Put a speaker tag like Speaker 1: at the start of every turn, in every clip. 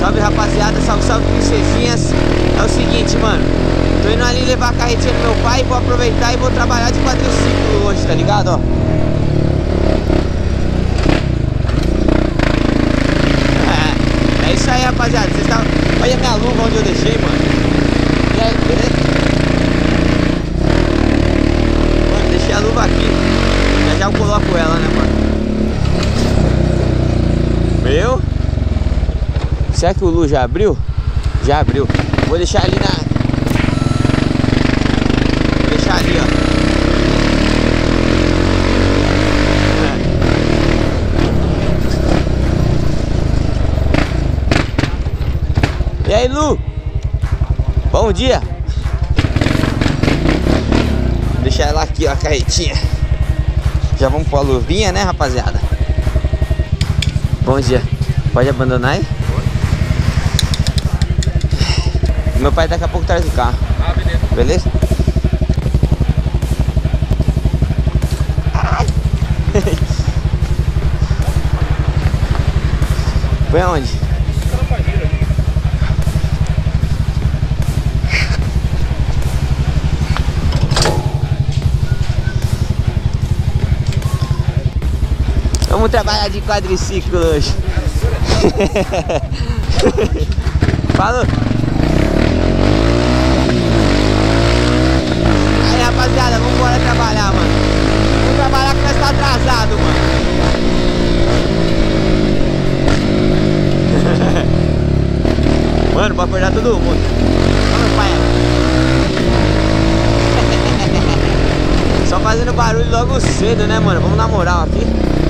Speaker 1: Salve, rapaziada, salve, salve, princesinhas. É o seguinte, mano, tô indo ali levar a carretinha do meu pai. Vou aproveitar e vou trabalhar de quadriciclo hoje, tá ligado, ó. É isso aí, rapaziada. Vocês tavam... Olha a minha luva onde eu deixei, mano. E aí, beleza? Mano, deixei a luva aqui. Já eu coloco ela, né, mano? Meu? Será que o Lu já abriu? Já abriu. Vou deixar ali na... Vou deixar ali, ó. E aí, Lu? Bom dia. Vou deixar ela aqui, ó, a carretinha. Já vamos pôr a luvinha, né, rapaziada? Bom dia. Pode abandonar aí? Meu pai daqui a pouco traz o carro. Ah, beleza. Beleza? Foi aonde? Vamos trabalhar de quadriciclo hoje. Falou. Aí, rapaziada, vamos embora trabalhar, mano. Vamos trabalhar que nós tá atrasado, mano. Mano, pode acordar todo mundo. Olha meu pai. Só fazendo barulho logo cedo, né, mano? Vamos na moral aqui.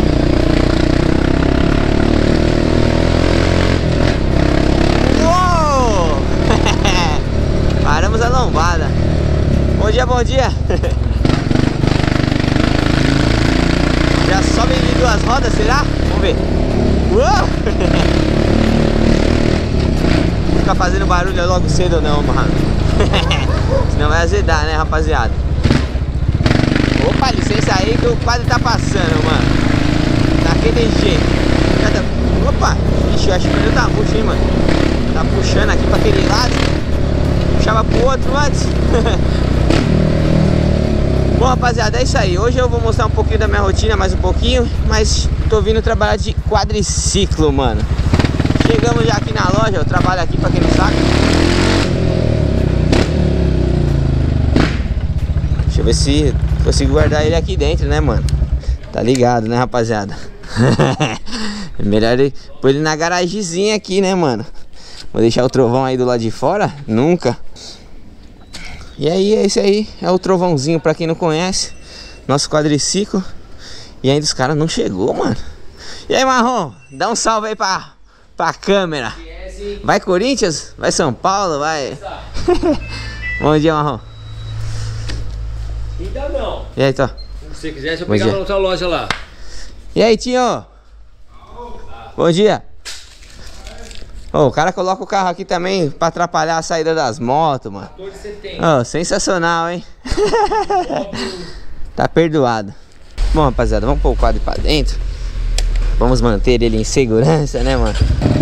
Speaker 1: Paramos a lombada. Bom dia, bom dia. Já sobem em duas rodas, será? Vamos ver. Uou! Não ficar fazendo barulho logo cedo não, mano. Senão vai azedar, né, rapaziada? Opa, licença aí que o quadro tá passando, mano. Daquele jeito. Opa! Ixi, eu acho que o pneu tá murcho, hein, mano. Tá puxando aqui pra aquele lado. Puxava pro outro antes. Bom, rapaziada, é isso aí. Hoje eu vou mostrar um pouquinho da minha rotina, mais um pouquinho. Mas tô vindo trabalhar de quadriciclo, mano. Chegamos já aqui na loja. Eu trabalho aqui, pra quem não sabe. Deixa eu ver se consigo guardar ele aqui dentro, né, mano? Tá ligado, né, rapaziada? Melhor pôr ele na garagemzinha aqui, né, mano? Vou deixar o trovão aí do lado de fora? Nunca. E aí, esse aí é o trovãozinho, pra quem não conhece. Nosso quadriciclo. E ainda os caras não chegou, mano. E aí, Marrom? Dá um salve aí pra câmera. Vai Corinthians? Vai São Paulo? Vai... Bom dia, Marrom.
Speaker 2: Ainda não.
Speaker 1: E aí, Tó?
Speaker 2: Se você quiser, eu pegar na outra loja lá.
Speaker 1: E aí, Tinho? Bom dia. Oh, o cara coloca o carro aqui também pra atrapalhar a saída das motos, mano. Oh, sensacional, hein? Tá perdoado. Bom, rapaziada, vamos pôr o quadro pra dentro. Vamos manter ele em segurança, né, mano?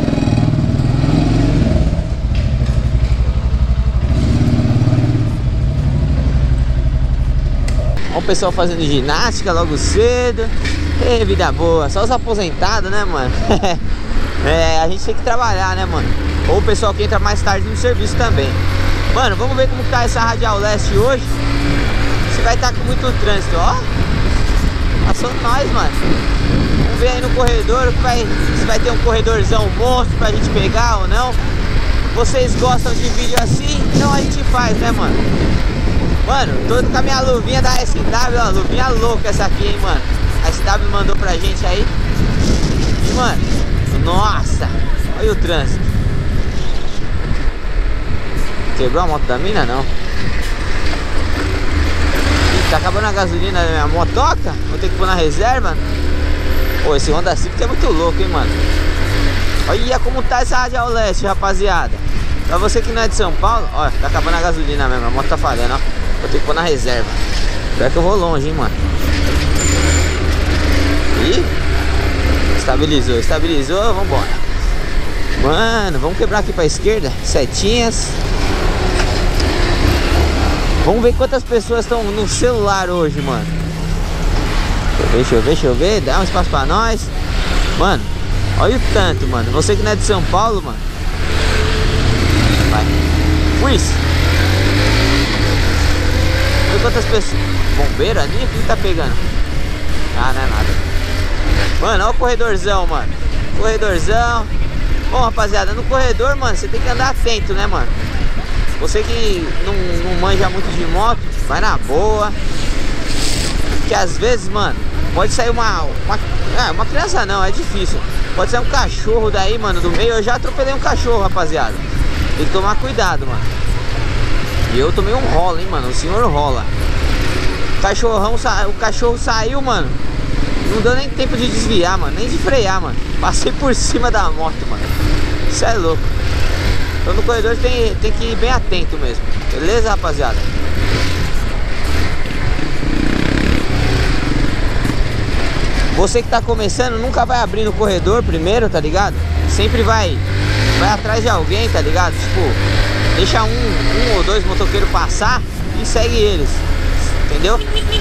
Speaker 1: Olha o pessoal fazendo ginástica logo cedo. Ei, vida boa. Só os aposentados, né, mano? É, a gente tem que trabalhar, né, mano? Ou o pessoal que entra mais tarde no serviço também. Mano, vamos ver como tá essa Radial Leste hoje. Se vai estar com muito trânsito, ó. Passou nós, mano. Vamos ver aí no corredor se vai ter um corredorzão monstro pra gente pegar ou não. Vocês gostam de vídeo assim? Então a gente faz, né, mano? Mano, tô com a minha luvinha da SW, ó. Luvinha louca essa aqui, hein, mano. A SW mandou pra gente aí. E, mano, nossa, olha o trânsito. Quebrou a moto da mina? Não. Ih, tá acabando a gasolina da minha motoca. Vou ter que pôr na reserva. Pô, esse Honda Civic é muito louco, hein, mano. Olha como tá essa Radial Leste, rapaziada. Pra você que não é de São Paulo, ó, tá acabando a gasolina mesmo. A moto tá falhando, ó. Vou ter que pôr na reserva. Pior que eu vou longe, hein, mano. Ih, estabilizou, vambora. Mano, vamos quebrar aqui pra esquerda. Setinhas. Vamos ver quantas pessoas estão no celular hoje, mano. Deixa eu ver. Dá um espaço pra nós. Mano, olha o tanto, mano. Você que não é de São Paulo, mano. Vai. Fui. Olha quantas pessoas. Bombeiro ali? O que tá pegando? Ah, não é nada. Mano, olha o corredorzão, mano. Corredorzão. Bom, rapaziada, no corredor, mano, você tem que andar atento, né, mano? Você que não manja muito de moto, vai na boa. Porque às vezes, mano, pode sair uma criança não, é difícil. Pode sair um cachorro daí, mano, do meio. Eu já atropelei um cachorro, rapaziada. Tem que tomar cuidado, mano. E eu tomei um rola, hein, mano. O senhor rola. O cachorro saiu, mano. Não deu nem tempo de desviar, mano. Nem de frear, mano. Passei por cima da moto, mano. Isso é louco. Então no corredor tem que ir bem atento mesmo. Beleza, rapaziada? Você que tá começando, nunca vai abrir no corredor primeiro, tá ligado? Sempre vai atrás de alguém, tá ligado? Tipo, deixa um ou dois motoqueiros passar e segue eles. Entendeu?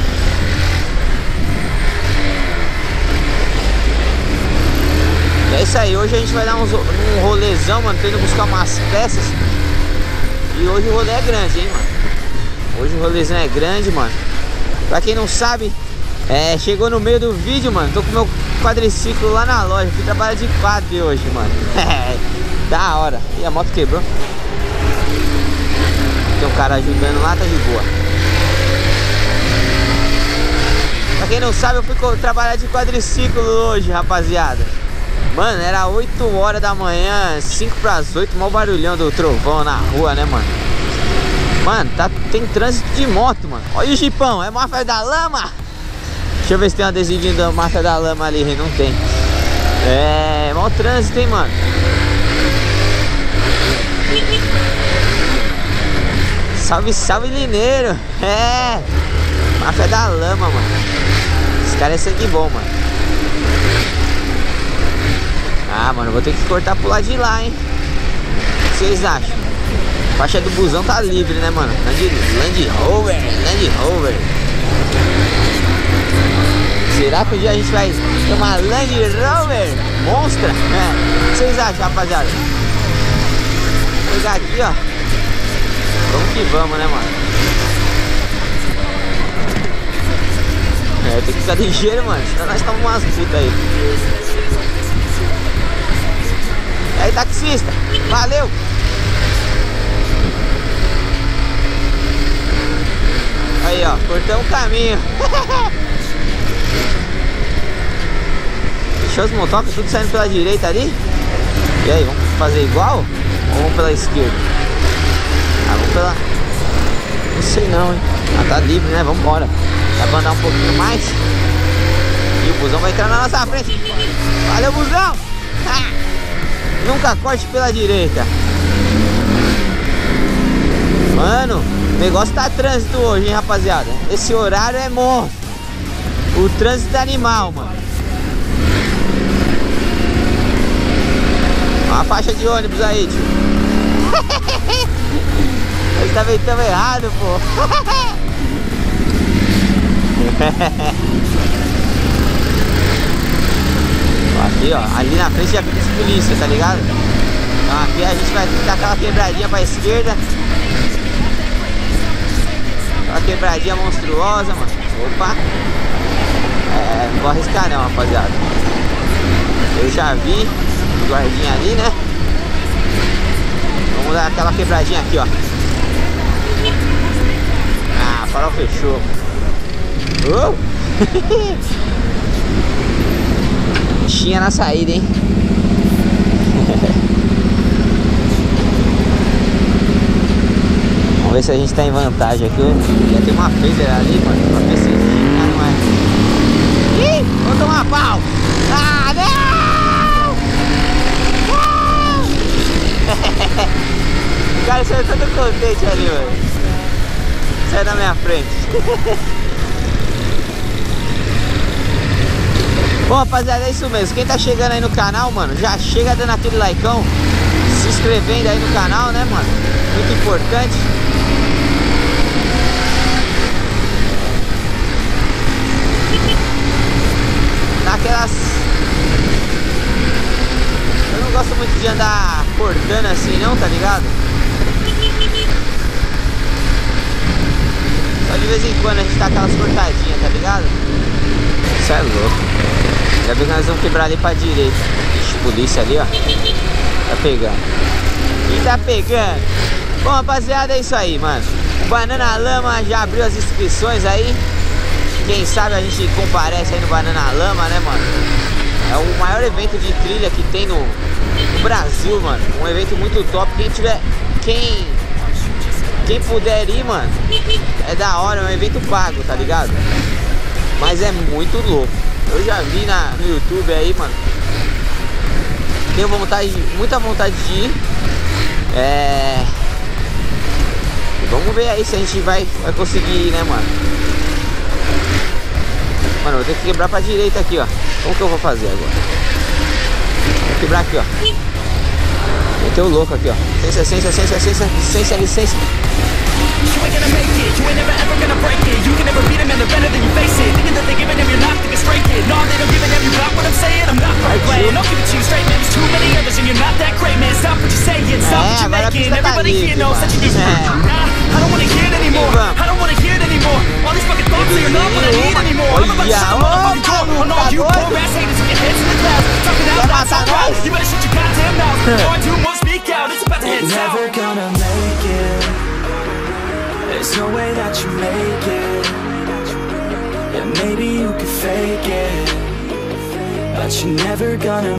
Speaker 1: É isso aí, hoje a gente vai dar um rolezão, mano. Tô indo buscar umas peças. E hoje o rolê é grande, hein, mano. Hoje o rolezão é grande, mano. Pra quem não sabe, chegou no meio do vídeo, mano. Tô com meu quadriciclo lá na loja. Fui trabalhar de quadro hoje, mano. Da hora. E a moto quebrou. Tem um cara ajudando lá, tá de boa. Pra quem não sabe, eu fui trabalhar de quadriciclo hoje, rapaziada. Mano, era 8 horas da manhã, 5 para as 8, mó barulhão do trovão na rua, né, mano? Mano, tem trânsito de moto, mano. Olha o jipão, é Máfia da Lama. Deixa eu ver se tem um adesivinho da Máfia da Lama ali, não tem. É, mó trânsito, hein, mano. Salve, salve, Lineiro. É, Máfia da Lama, mano. Esse cara é sangue bom, mano. Ah, mano, vou ter que cortar pro lado de lá, hein? O que vocês acham? A faixa do busão tá livre, né, mano? Land Rover. Será que um dia a gente vai ter uma Land Rover monstra? O que vocês acham, rapaziada? Vou pegar aqui, ó. Vamos que vamos, né, mano? Tem que ficar ligeiro, mano. Senão nós estamos umas putas aí. E aí, taxista, valeu! Aí, ó, cortamos o caminho. Deixou os motocas tudo saindo pela direita ali. E aí, vamos fazer igual? Ou vamos pela esquerda? Ah, vamos pela... Não sei não, hein? Ah, tá livre, né? Vamos embora. Dá pra andar um pouquinho mais. E o busão vai entrar na nossa frente. Valeu, busão! Nunca corte pela direita. Mano, o negócio tá trânsito hoje, hein, rapaziada. Esse horário é monstro. O trânsito é animal, mano. Olha a faixa de ônibus aí, tio. Nós tá ventando errado, pô. Aqui, ó, ali na frente já fica esse polícia, tá ligado? Então aqui a gente vai dar aquela quebradinha pra esquerda. Aquela quebradinha monstruosa, mano. Opa! Não vou arriscar não, rapaziada. Eu já vi o guardinha ali, né? Vamos dar aquela quebradinha aqui, ó. Ah, farol fechou. Tinha na saída, hein? Vamos ver se a gente tá em vantagem aqui. Já tem uma Phaser ali, mano. Pra ver se não é. Ih, vou tomar pau! Ah, não! Cara, você é todo contente ali, mano. Sai da minha frente. Bom, rapaziada, é isso mesmo. Quem tá chegando aí no canal, mano, já chega dando aquele likeão. se inscrevendo aí no canal, né, mano? Muito importante. Naquelas... Eu não gosto muito de andar cortando assim não, tá ligado? Só de vez em quando a gente dá aquelas cortadinhas, tá ligado? Isso é louco. Já vi que nós vamos quebrar ali pra direita. Ixi, polícia ali, ó. Tá pegando. Quem tá pegando? Bom, rapaziada, é isso aí, mano. O Banana Lama já abriu as inscrições aí. Quem sabe a gente comparece aí no Banana Lama, né, mano? É o maior evento de trilha que tem no Brasil, mano. Um evento muito top. Quem puder ir, mano, é da hora, é um evento pago, tá ligado? Mas é muito louco. Eu já vi no YouTube aí, mano. Tenho muita vontade de ir. Vamos ver aí se a gente vai conseguir ir, né, mano? Mano, eu vou ter que quebrar pra direita aqui, ó. Como que eu vou fazer agora? Vou quebrar aqui, ó. Meteu o louco aqui, ó. Licença.
Speaker 3: You ain't gonna make it, you ain't never ever gonna break it. You can never beat them and they're better than you face it. Thinking that they're giving them, you're not thinking straight, kid. No, they don't give a damn, you got what I'm saying. I'm not playing, I'll give it to you straight, man. There's too many others and you're not that great, man. Stop what you're saying, stop what you're making. Everybody here knows that you just I don't wanna hear it anymore, I don't wanna hear it anymore. All these fucking thoughts that you're not what I need anymore. I'm about to shut the motherfucking door on all you poor ass haters with your heads in the clouds. Talking out loud so proud, you better shut your goddamn mouth. Before I do more, speak out, it's about to head south. Never gonna make it. There's no way that you make it. Yeah, maybe you could fake it, but you're never gonna